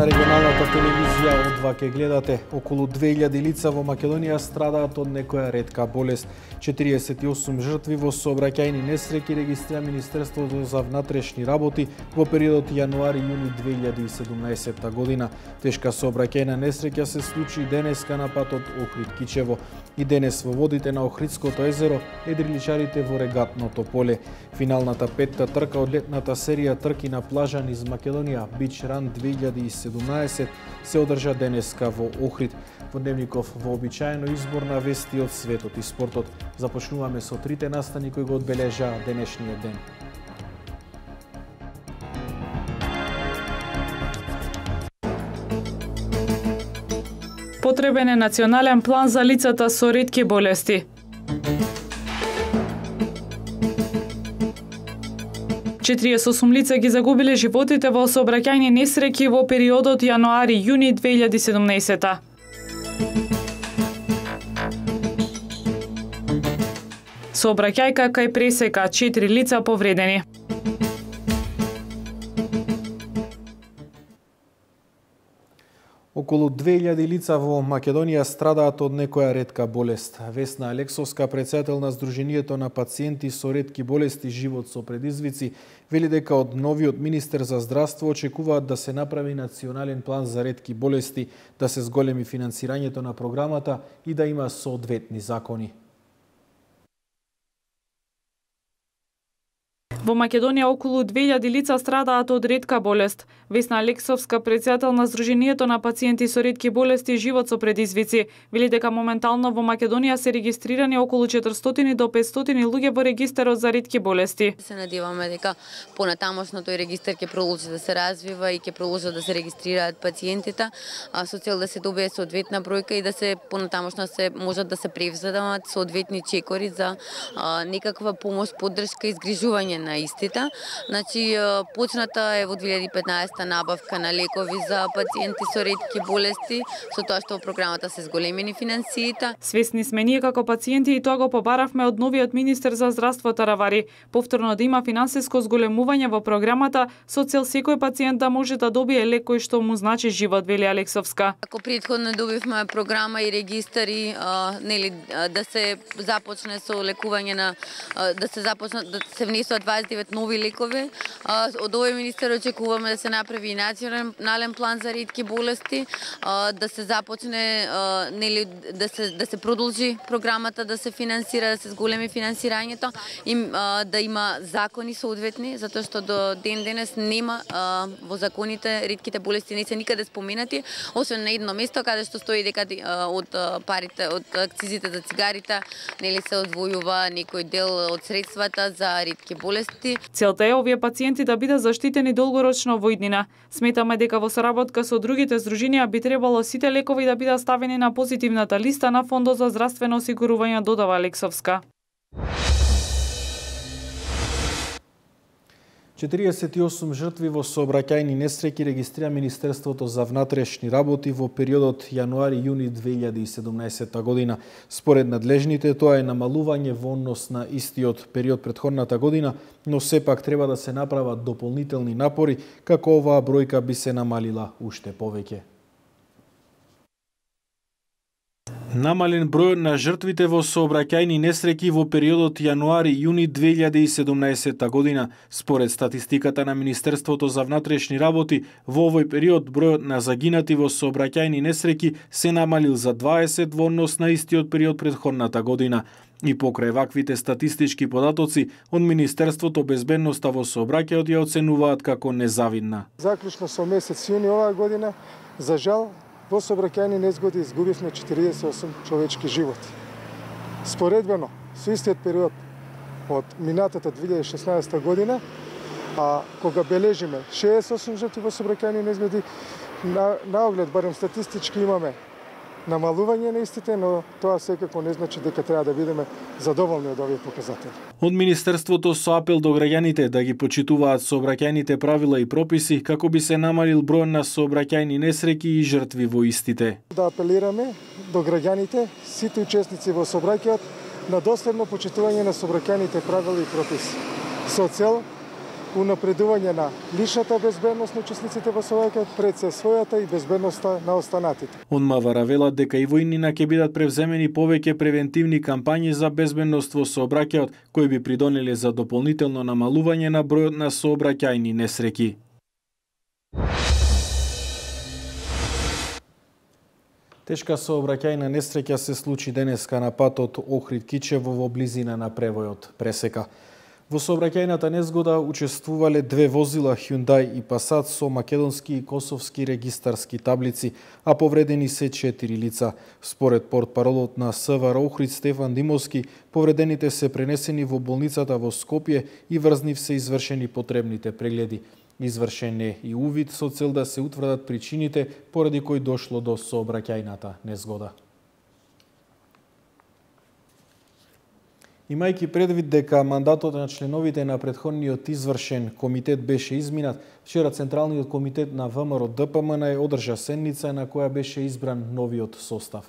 на регионалната телевизија од ке гледате. Околу 2000 лица во Македонија страдаат од некоја ретка болест. 48 жртви во сообраќајни несреќи регистрира Министерството за внатрешни работи во периодот јануари-јуни 2017 година. Тешка сообраќајна несреќа се случи денеска на патот Охрид-Кичево. И денес во водите на Охридското езеро едриличарите во регатното поле. Финалната петта трка од летната серија трки на плажа низ Македонија Beach Run 2017 се одржа денеска во Охрид. Во Дневников вообичаено избор на вести од светот и спортот. Започнуваме со трите настани кои го одбележаа денешниот ден. Потребен е национален план за лицата со ретки болести. 48 лица ги загубиле животите во сообраќајни несреќи во периодот јануари-јуни 2017. Сообраќајка кај пресека, 4 лица повредени. Околу 2000 лица во Македонија страдаат од некоја ретка болест. Весна Алексовска, председател на Сдруженијето на пациенти со ретки болести Живот со предизвици, вели дека од новиот министер за здравство очекуваат да се направи национален план за ретки болести, да се зголеми финансирањето на програмата и да има соодветни закони. Во Македонија околу 2000 лица страдаат од ретка болест. Весна Алексовска, председател на Сдруженијето на пациенти со ретки болести Живот со предизвици, вели дека моментално во Македонија се регистрирани околу 400 до 500 луѓе во регистарот за ретки болести. Се надеваме дека понатамошно тој регистар ќе продолжи да се развива и ќе продолжат да се регистрираат пациентите, со цел да се добие соодветна бројка и да се понатамошно се можат да се превземат соодветни чекори за некаква помош, поддршка и згрижување на истите. Значи, почната е во 2015 набавка на лекови за пациенти со ретки болести, со тоа што во програмата се зголемени финансиите. Свесни сме ние како пациенти и тоа го побаравме од новиот министер за здравство Таравари. Повторно да има финансиско зголемување во програмата со цел секој пациент да може да добие лек кој што му значи живот, вели Алексовска. Ако претходно добивме програма и регистари, да се започне со лекување на да се внесуваат 29 нови лекови. Од овој министер очекуваме да се направи и национален план за ретки болести, да се започне да се продолжи програмата, да се финансира, да се зголеми финансирањето и да има закони соодветни, затоа што до ден денес нема во законите ретките болести не се никаде споменати, освен на едно место каде што стои дека од парите од акцизите за цигарите се одвојува некој дел од средствата за ретки болести. Целта е овие пациенти да бидат заштитени долгорочно во иднина. Сметаме дека во соработка со другите здруженија би требало сите лекови да бидат ставени на позитивната листа на Фондот за здравствено осигурување, додава Алексовска. 48 жртви во сообраќајни несреќи регистрира Министерството за внатрешни работи во периодот јануари-јуни 2017 година. Според надлежните, тоа е намалување во однос на истиот период претходната година, но сепак треба да се направат дополнителни напори како оваа бројка би се намалила уште повеќе. Намален бројот на жртвите во сообраќајни несреќи во периодот јануари-јуни 2017 година. Според статистиката на Министерството за внатрешни работи, во овој период бројот на загинати во сообраќајни несреќи се намалил за 20 во однос на истиот период претходната година. И покрај ваквите статистички податоци, од Министерството безбедноста во сообраќајот ја оценуваат како незавидна. Заклучно со месец јуни оваа година, за жал, во сообраќајни незгоди изгубивме 48 човечки животи. Споредбено со истиот период од минатата 2016 година, кога бележиме 68 жртви во сообраќајни незгоди, на оглед барем статистички имаме намалување на истите, но тоа секако не значи дека треба да бидеме задоволни од овие показатели. Од Министерството со апел до граѓаните да ги почитуваат сообраќајните правила и прописи како би се намалил број на сообраќајни несреќи и жртви во истите. Да апелираме до граѓаните, сите учесници во сообраќајот, на доследно почитување на сообраќајните правила и прописи, со цел унапредување на личната безбедност на учесниците во сообраќајот пред се својата и безбедноста на останатите. Он МВР велат дека и во иднина ќе бидат превземени повеќе превентивни кампањи за безбедност во сообраќајот, кои би придонеле за дополнително намалување на бројот на сообраќајни несреќи. Тешка сообраќајна несреќа се случи денеска на патот Охрид-Кичево во близина на превојот Пресека. Во сообраќајната незгода учествувале две возила Hyundai и Passat со македонски и косовски регистарски таблици, а повредени се 4 лица. Според портпаролот на СВР Охрид Стефан Димовски, повредените се пренесени во болницата во Скопје и врз нив се извршени потребните прегледи. Извршен е и увид со цел да се утврдат причините поради кои дошло до сообраќајната незгода. Имајќи предвид дека мандатот на членовите на претходниот извршен комитет беше изминат, вчера Централниот комитет на ВМРО ДПМН одржа седница на која беше избран новиот состав.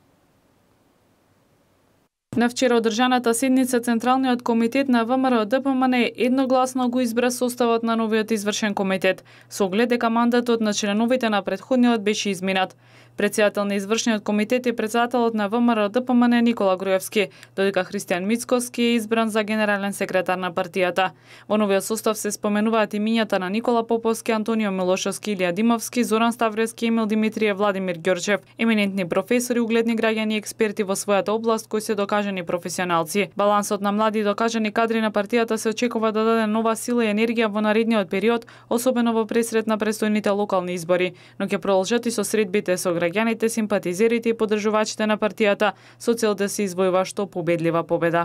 На вчера одржаната седница Централниот комитет на ВМРО ДПМН едногласно го избра составот на новиот извршен комитет, со оглед дека мандатот на членовите на претходниот беше изминат. Председател на извршниот комитет е председателот на ВМРО ДПМН Никола Груевски, додека Христијан Мицковски е избран за генерален секретар на партијата. Во новиот состав се споменуваат имињата на Никола Поповски, Антонио Милошовски, Илија Димовски, Зоран Ставрески, Емил Димитриев, Владимир Ѓорчев, еминентни професори, угледни граѓани и експерти во својата област кои се докажани професионалци. Балансот на млади докажани кадри на партијата се очекува да даде нова сила и енергија во наредниот период, особено во пресред на престојните локални избори, но ќе продолжат и со средбите со граѓаните, симпатизерите и поддржувачите на партијата со цел да се извојува што победлива победа.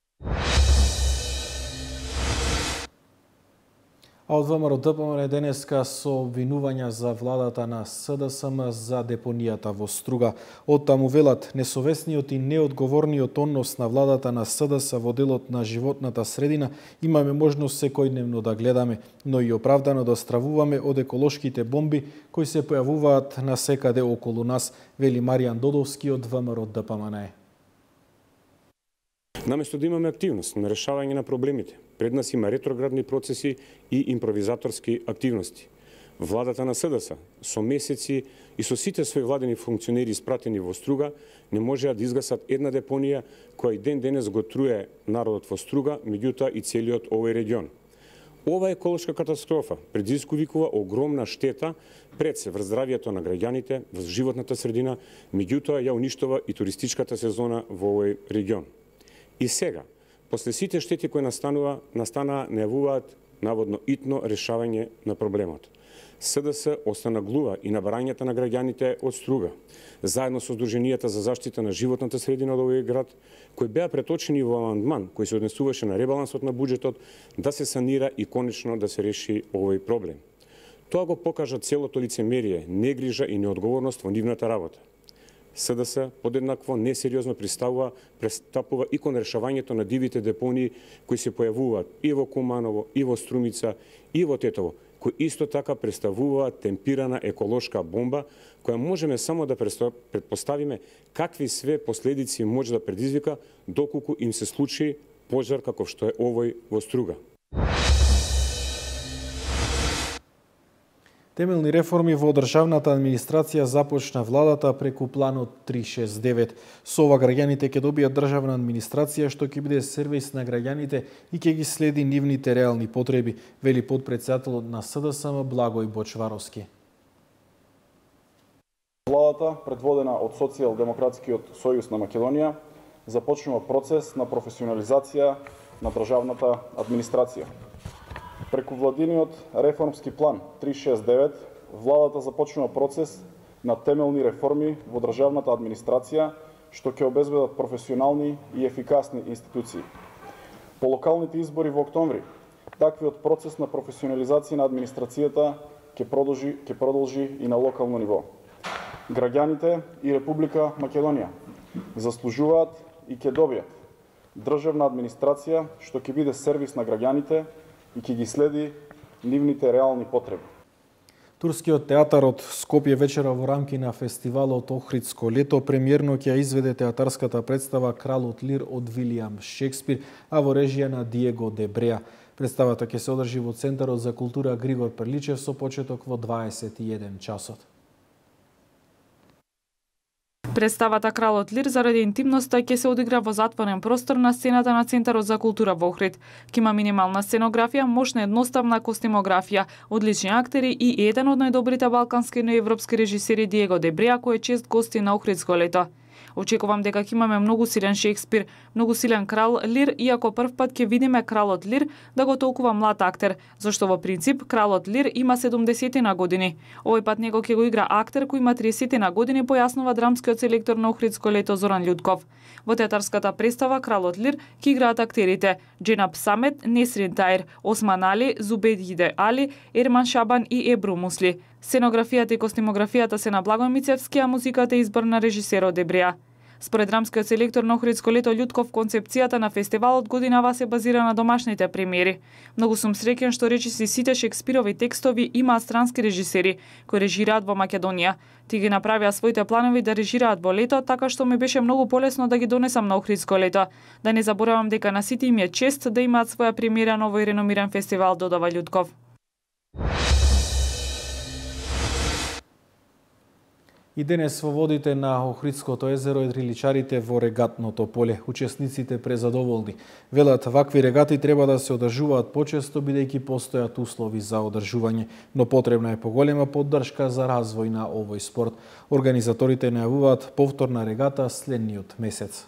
А од ВМРО ДПМН денеска со обвинувања за владата на СДСМ за депонијата во Струга. Од таму велат несовесниот и неодговорниот однос на владата на СДС во делот на животната средина имаме можност секојдневно да гледаме, но и оправдано да стравуваме од еколошките бомби кои се појавуваат на секаде околу нас, вели Маријан Додовски од ВМРО ДПМН. Наместо да имаме активност на решавање на проблемите, пред нас има ретроградни процеси и импровизаторски активности. Владата на СДС со месеци и со сите своји владени функционери испратени во Струга не можеа да изгасат една депонија која и ден денес го труе народот во Струга, меѓутоа и целиот овој регион. Ова еколошка катастрофа предизвикува огромна штета пред се врз здравјето на граѓаните, врз животната средина, меѓутоа ја уништува и туристичката сезона во овој регион. И сега, после сите штети кои настанаа, најавуваат наводно итно решавање на проблемот. СДС останаглува и на барањата на граѓаните од Струга, заедно со Сдруженијата за заштита на животната средина од овој град, кои беа преточени во амандман кој се однесуваше на ребалансот на буџетот, да се санира и конечно да се реши овој проблем. Тоа го покажа целото лицемерие, негрижа и неодговорност во нивната работа. СДС подеднакво несериозно пристапува и кон решавањето на дивите депонии кои се појавуваат и во Куманово, и во Струмица, и во Тетово, кои исто така представуваат темпирана еколошка бомба, која можеме само да предпоставиме какви све последици може да предизвика доколку им се случи пожар каков што е овој во Струга. Темелни реформи во државната администрација започна владата преку планот 369. Со ова граѓаните ќе добијат државна администрација што ќе биде сервис на граѓаните и ќе ги следи нивните реални потреби, вели подпредседателот на СДСМ Благој Бочваровски. Владата, предводена од Социјалдемократскиот сојуз на Македонија, започнува процес на професионализација на државната администрација. Преку владиниот реформски план 369, владата започнува процес на темелни реформи во државната администрација, што ќе обезбедат професионални и ефикасни институции. По локалните избори во октомври, таквиот процес на професионализација на администрацијата ќе продолжи и на локално ниво. Граѓаните и Република Македонија заслужуваат и ќе добијат државна администрација што ќе биде сервис на граѓаните и ќе ги следи нивните реални потреби. Турскиот театар од Скопје вечера во рамки на фестивалот Охридско лето премиерно ќе изведе театарската представа Кралот Лир од Вилијам Шекспир, а во режија на Диего де Бреа. Представата ќе се одржи во Центарот за култура Григор Перличев со почеток во 21 часот. Представата Кралот Лир заради интимноста ќе се одигра во затворен простор на сцената на Центарот за култура во Охрид. Ќе има минимална сценографија, мощна едноставна костимографија, одлични актери и еден од најдобрите балкански и европски режисери Диего Дебреа, кој е чест гости на Охридско лето. Очекувам дека ќе имаме многу силен Шекспир, многу силен крал Лир, иако првпат ќе видиме Кралот Лир да го толкува млад актер, зашто во принцип Кралот Лир има 70 на години. Овој пат него ќе го игра актер кој има 30 на години, појаснува драмскиот селектор на Охридско лето Зоран Људков. Во театарската представа Кралот Лир ќе играат актерите Дженап Самет, Несрин Таир, Осман Али, Зубедиде Али, Ерман Шабан и Ебру Мусли. Сценографијата и костимографијата се на Благој Мицевски, а музиката е избор на режисерот Дебреа. Според драмскиот селектор на Охридско лето Људков, концепцијата на фестивалот годинава се базира на домашните премиери. Многу сум среќен што речиси сите Шекспирови текстови имаат странски режисери кои режираат во Македонија. Ти ги направија своите планови да режираат во лето, така што ми беше многу полесно да ги донесам на Охридско лето. Да не заборавам дека на сите им е чест да имаат своја премиера на овој реномиран фестивал, додава Људков. И денес во водите на Охридското езеро едриличарите во регатното поле. Учесниците презадоволни. Велат, вакви регати треба да се одржуваат почесто, бидејќи постојат услови за одржување, но потребна е поголема поддршка за развој на овој спорт. Организаторите најавуваат повторна регата следниот месец.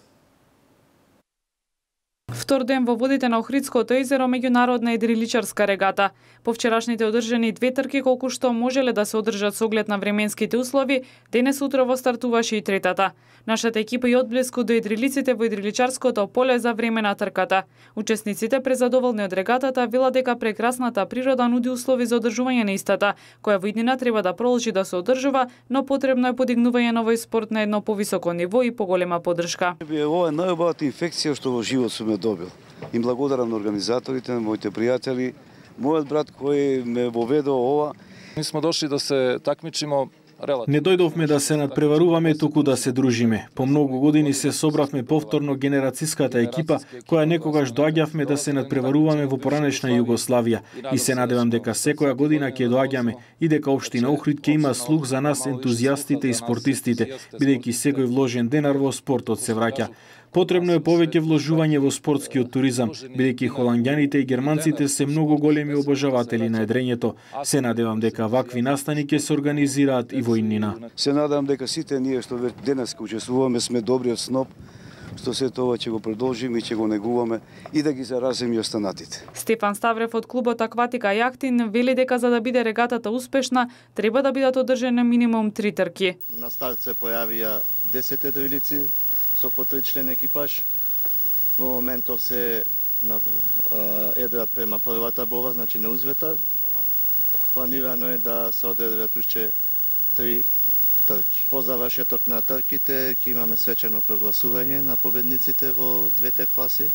Втор ден во водите на Охридското езеро меѓународна едриличарска регата. По вчерашните одржани две трки колку што можеле да се одржат со оглед на временските услови, денес утрово стартуваше и третата. Нашата екипа и одблеску до едрилиците во едриличарското поле за време на трката. Учесниците презадоволни од регатата велат дека прекрасната природа нуди услови за одржување на истата, која во иднина треба да продолжи да се одржува, но потребно е подигнување на овој спорт на едно повисоко ниво и поголема поддршка. Ова е најубавата инфекција што во живот сум ја добил. Им благодарам на организаторите, на моите пријатели, мојот брат кој ме воведо ова. Ние сме дошли да се такмичимо. Не дојдовме да се надпреваруваме, туку да се дружиме. По многу години се собравме повторно генерацијската екипа, која некогаш доаѓавме да се надпреваруваме во поранешна Југославија. И се надевам дека секоја година ќе доаѓаме и дека општина Охрид ќе има слух за нас ентузијастите и спортистите, бидејќи секој вложен денар во спортот се враќа. Потребно е повеќе вложување во спортскиот туризам, бидејќи холанѓаните и германците се многу големи обожаватели на едрењето. Се надевам дека вакви настани ќе се организираат и во иднина. Се надевам дека сите ние што денес учествуваме сме добриот сноп, што се тоа ќе го продолжиме и ќе го негуваме и да ги заразиме и останатите. Стефан Ставрев од клубот Акватика Јахтин вели дека за да биде регатата успешна, треба да бидат одржани минимум 3 трки. На старт се појавија 10 едрилици со по 3 член екипаж. Во моментов се едрат према првата бова, значи на узветар. Планирано е да се одредат уште 3 трки. По завршеток на трките ќе имаме свечено прогласување на победниците во двете класи.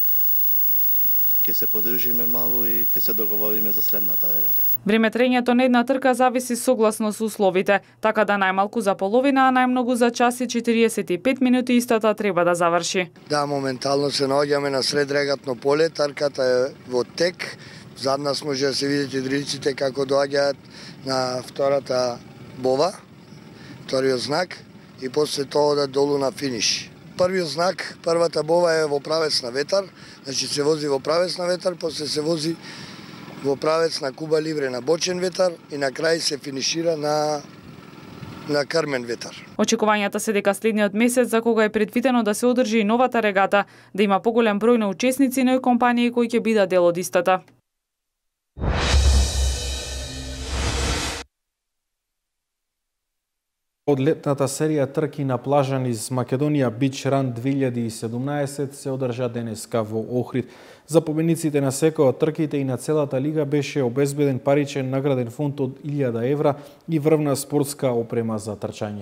Ќе се подружиме малку и ќе се договориме за следната регата. Време трењето на една трка зависи согласно со условите, така да најмалку за половина, а најмногу за час и 45 минути истата треба да заврши. Да, моментално се наоѓаме на сред регатно поле, трката е во тек. Зад нас може да се видите едрилиците како доаѓаат на втората бова, вториот знак и после тоа да долу на финиш. Првиот знак, првата бова е во правец на ветар, значи се вози во правец на ветар, после се вози во правец на Куба Либре на бочен ветар и на крај се финишира на крмен ветар. Очекувањата се дека следниот месец за кога е предвидено да се одржи и новата регата, да има поголем број на учесници, но и компании кои ќе бидат дел од истата. Од летната серија трки на плажа низ Македонија Beach Run 2017 се одржа денеска во Охрид. За победниците на секоја од трките и на целата лига беше обезбеден паричен награден фонд од 1000 евра и врвна спортска опрема за трчање.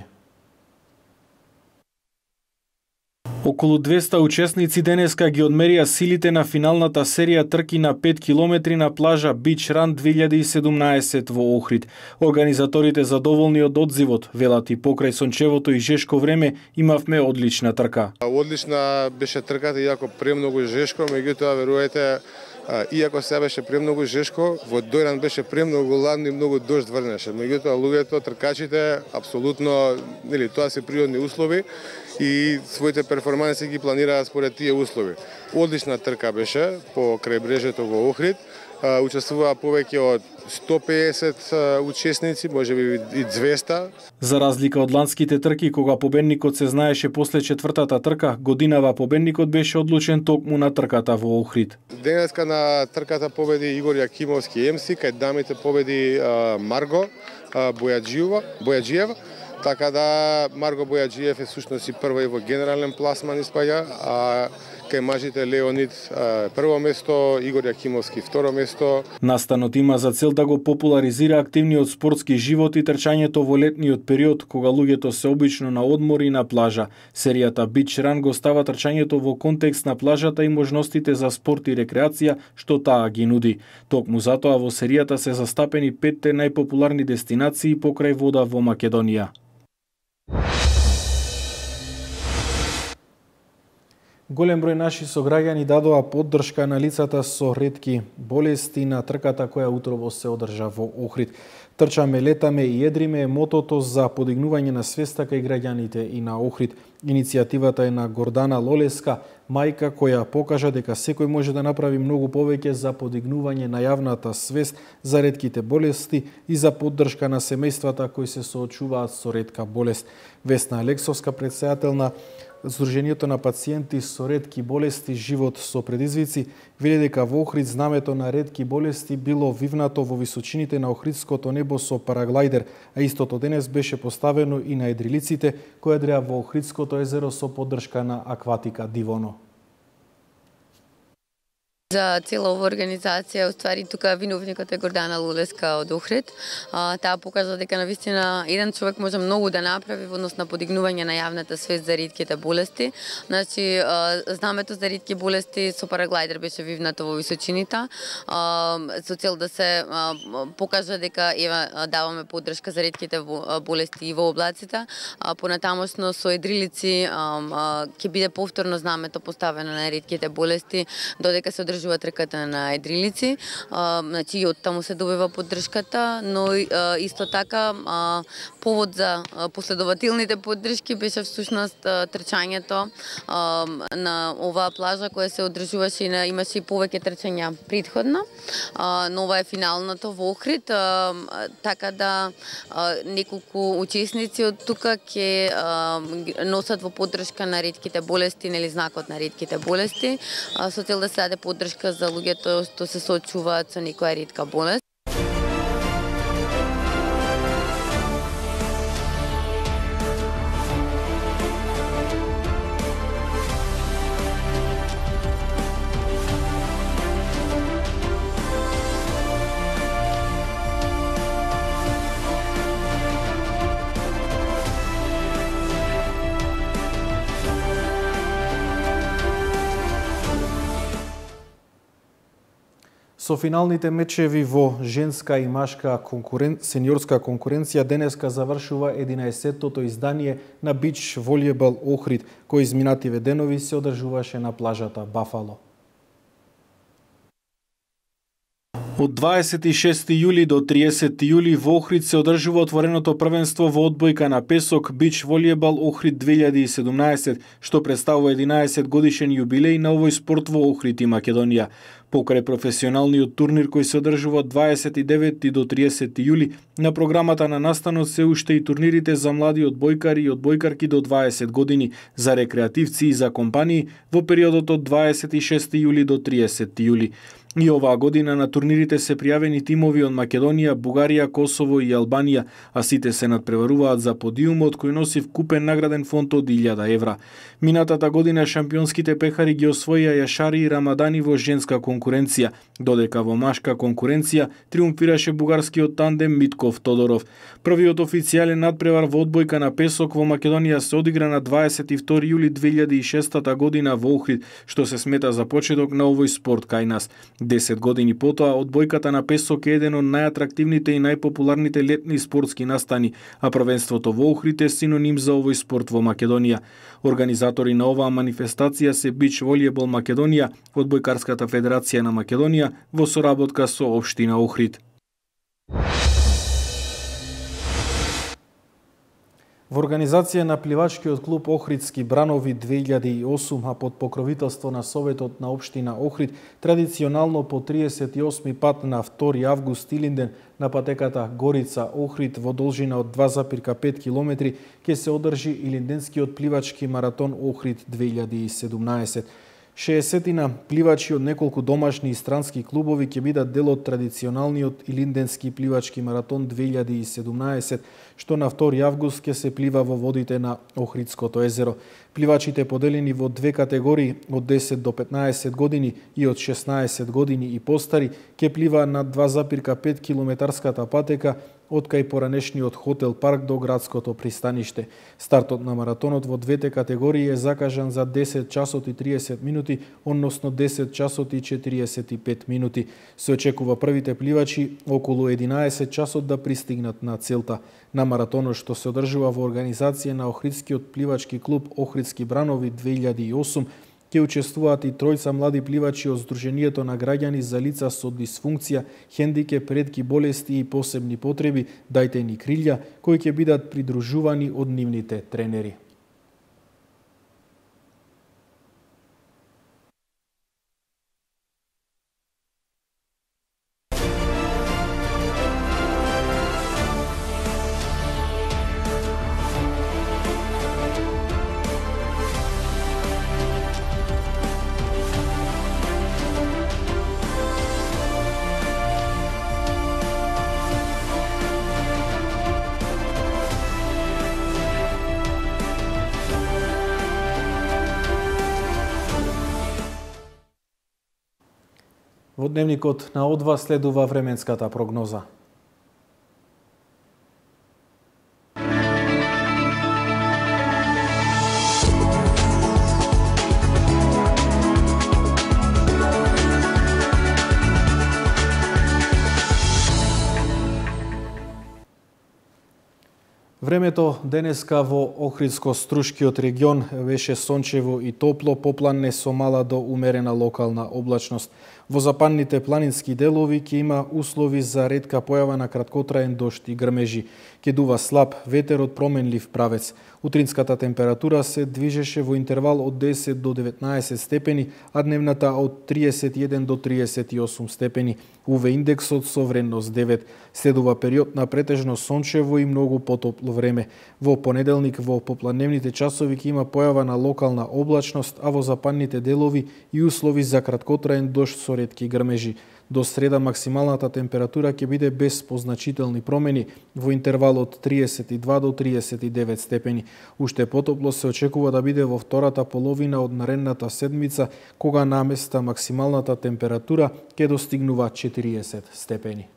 Околу 200 учесници денеска ги одмерија силите на финалната серија трки на 5 километри на плажа Beach Run 2017 во Охрид. Организаторите задоволни од одзивот, велат и покрај сончевото и жешко време имавме одлична трка. Одлична беше трката, иако премногу жешко, меѓутоа верувајте Иако се беше премногу жешко, во Дојран беше премногу ладно и многу дожд врнеше. Меѓутоа луѓето, тркачите, апсолутно, нели, тоа се природни услови и своите перформанси ги планираат според тие услови. Одлична трка беше по крајбрежјето во Охрид. Учествуваа повеќе од 150 учесници, можеби и 200. За разлика од ланските трки, кога победникот се знаеше после четвртата трка, годинава победникот беше одлучен токму на трката во Охрид. Денеска на трката победи Игор Јакимовски МС, кај дамите победи Марго Бојаджиева. Така да Марго Бојаджиев е сушност и прва и во генерален пласман испаѓа, а кај мажите Леонид прво место, Игор Јакимовски второ место. Настанот има за цел да го популаризира активниот спортски живот и трчањето во летниот период, кога луѓето се обично на одмор и на плажа. Серијата Beach Run го става трчањето во контекст на плажата и можностите за спорт и рекреација што таа ги нуди. Токму затоа во серијата се застапени 5 најпопуларни дестинации покрај вода во Македонија. Голем број наши сограѓани дадоа поддршка на лицата со ретки болести на трката која утрово се одржа во Охрид. Трчаме, летаме и едриме е мотото за подигнување на свеста кај граѓаните и на Охрид. Иницијативата е на Гордана Лолеска, мајка која покажа дека секој може да направи многу повеќе за подигнување на јавната свест за ретките болести и за поддршка на семејствата кои се соочуваат со ретка болест. Весна Алексовска, председател на Сдруженијето на пациенти со ретки болести Живот со предизвици, вели дека во Охрид знамето на ретки болести било вивнато во височините на Охридското небо со параглајдер, а истото денес беше поставено и на едрилиците кои дреа во Охридското езеро со поддршка на Акватика Дивоно. За цела ова организација, уствари тука виновникот е Гордана Лулеска од Охрид. Таа покажа дека навистина еден човек може многу да направи во однос на подигнување на јавната свест за ретките болести. Значи, знамето за ретки болести со параглајдер беше вивнато во височините, со цел да се покажа дека ева даваме поддршка за ретките болести и во облаците. Понатамошно со едрилици ќе биде повторно знамето поставено на ретките болести, додека се одржува трката на едрилици, значи и од таму се добива поддршката, но исто така повод за последователните поддршки беше всушност трчањето на оваа плажа која се одржуваше и имаше и повеќе трчања претходно, но ова е финалното во Охрид, така да неколку учесници од тука ќе носат во поддршка на ретките болести, нели знакот на ретките болести, со цел да се даде поддршка за луѓето што се соочуваат со некоја ретка болест. Со финалните мечеви во женска и машка сениорска конкуренција денеска завршува 11-тото издание на Бич волјебал Охрид, кој изминативе денови се одржуваше на плажата Бафало. Од 26 јули до 30 јули во Охрид се одржува отвореното првенство во одбојка на песок Бич волјебал Охрид 2017, што представува 11 годишен јубилеј на овој спорт во Охрид и Македонија. Покрај професионалниот турнир кој се одржува од 29 до 30 јули, на програмата на настанот се уште и турнирите за млади одбојкари и одбојкарки до 20 години, за рекреативци и за компании во периодот од 26 јули до 30 јули. И оваа година на турнирите се пријавени тимови од Македонија, Бугарија, Косово и Албанија, а сите се надпреваруваат за подиумот кој носи вкупен награден фонд од 1000 евра. Минатата година шампионските пехари ги освоија Јашари и Рамадани во женска конкуренција, додека во машка конкуренција триумфираше бугарскиот тандем Митков Тодоров. Првиот официјален надпревар во одбојка на песок во Македонија се одигра на 22 јули 2006 година во Охрид, што се смета за почеток на овој спорт кај нас. 10 години потоа, одбојката на песок е еден од најатрактивните и најпопуларните летни спортски настани, а првенството во Охрид е синоним за овој спорт во Македонија. Организатори на оваа манифестација се Бич Волјебол Македонија, Одбојкарската федерација на Македонија во соработка со општина Охрид. Во организација на пливачкиот клуб Охридски бранови 2008, а под покровителство на Советот на општина Охрид, традиционално по 38 пат на 2 август Илинден на патеката Горица Охрид во должина од 2,5 км ќе се одржи Илинденскиот пливачки маратон Охрид 2017. 60 пливачи од неколку домашни и странски клубови ќе бидат дел од традиционалниот Илинденски пливачки маратон 2017, што на 2 август ќе се плива во водите на Охридското езеро. Пливачите поделени во две категории од 10 до 15 години и од 16 години и постари ќе плива на 2,5 километарската патека од кај поранешниот хотел парк до градското пристаниште. Стартот на маратонот во двете категории е закажан за 10 часот и 30 минути, односно 10 часот и 45 минути. Се очекува првите пливачи околу 11 часот да пристигнат на целта. На маратонот, што се одржува во организација на Охридскиот пливачки клуб Охридски бранови 2008, ќе учествуваат и тројца млади пливачи од Сдруженијето на граѓани за лица со дисфункција, хендикеп, ретки болести и посебни потреби, Дајте ни крилја, кои ќе бидат придружувани од нивните тренери. Во дневникот на О2 следува временската прогноза. Времето денеска во Охридско-Струшкиот регион беше сончево и топло, попланне со мала до умерена локална облачност. Во западните планински делови ќе има услови за ретка појава на краткотраен дожд и грмежи. Ќе дува слаб ветер од променлив правец. Утринската температура се движеше во интервал од 10 до 19 степени, а дневната од 31 до 38 степени. УВ индексот со вредност 9. Следува период на претежно сончево и многу потопло време. Во понеделник во попланевните часови ќе има појава на локална облачност, а во западните делови и услови за краткотраен дожд со ретки грмежи. До среда максималната температура ќе биде без позначителни промени во интервал од 32 до 39 степени. Уште потопло се очекува да биде во втората половина од наредната седмица, кога наместа максималната температура ќе достигнува 40 степени.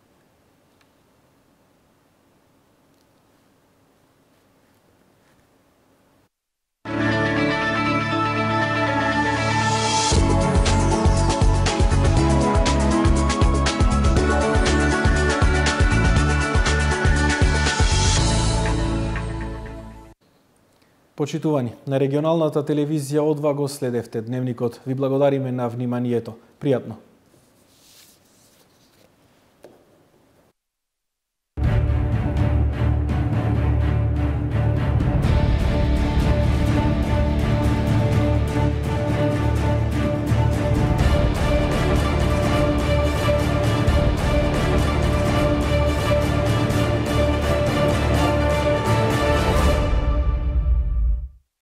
Почитувани, на регионалната телевизија О2 го следевте дневникот. Ви благодариме на вниманието. Пријатно!